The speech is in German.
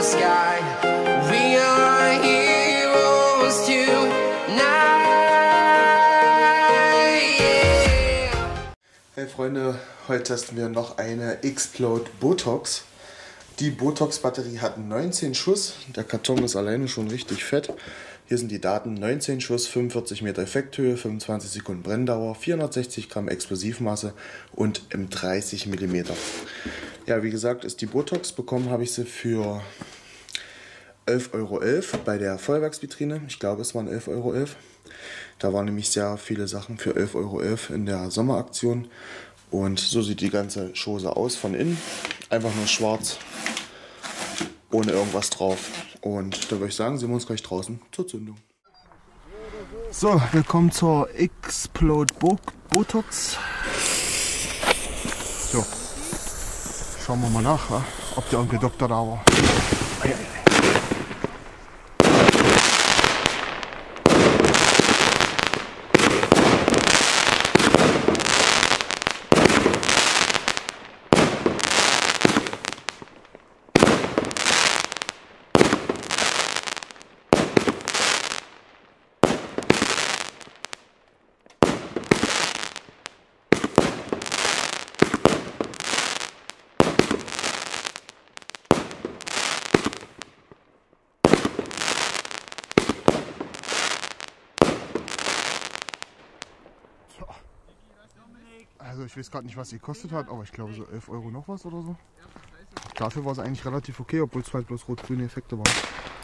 sky. We are heroes tonight. Yeah. Hey Freunde, heute testen wir noch eine Explode Botox. Die Botox-Batterie hat 19 Schuss. Der Karton ist alleine schon richtig fett. Hier sind die Daten: 19 Schuss, 45 Meter Effekthöhe, 25 Sekunden Brenndauer, 460 Gramm Explosivmasse und im 30 mm. Ja, wie gesagt, ist die Botox. Bekommen habe ich sie für 11,11 € bei der Feuerwerksvitrine. Ich glaube, es waren 11,11 €. Da waren nämlich sehr viele Sachen für 11,11 € in der Sommeraktion. Und so sieht die ganze Chose aus von innen. Einfach nur schwarz, ohne irgendwas drauf. Und da würde ich sagen, sehen wir uns gleich draußen zur Zündung. So, willkommen zur Explode Botox. So, schauen wir mal nach, ob der Onkel Doktor da war. Also ich weiß gerade nicht, was sie gekostet hat, aber ich glaube so 11 € noch was oder so. Dafür war es eigentlich relativ okay, obwohl es halt bloß rot-grüne Effekte waren.